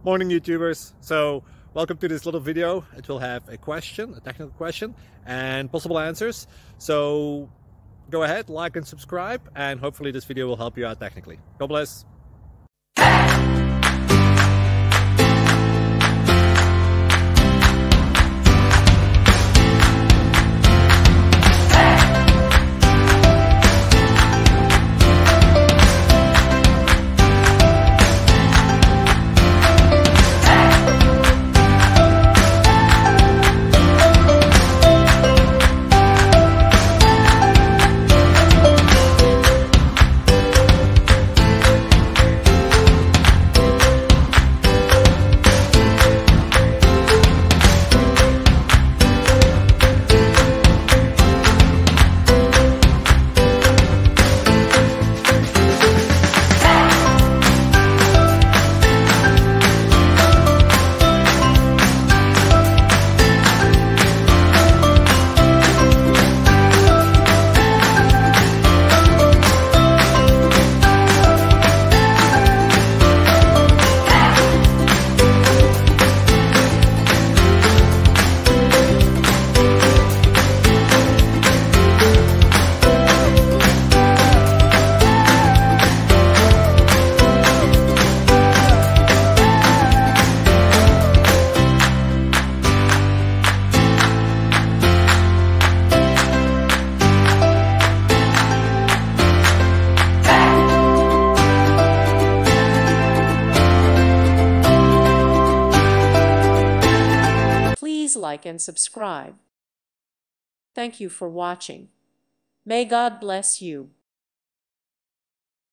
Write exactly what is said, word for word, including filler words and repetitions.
Morning YouTubers. So welcome to this little video. It will have a question, a technical question, and possible answers. So go ahead, like and subscribe, and hopefully this video will help you out technically. God bless. Please like and subscribe. Thank you for watching. May God bless you.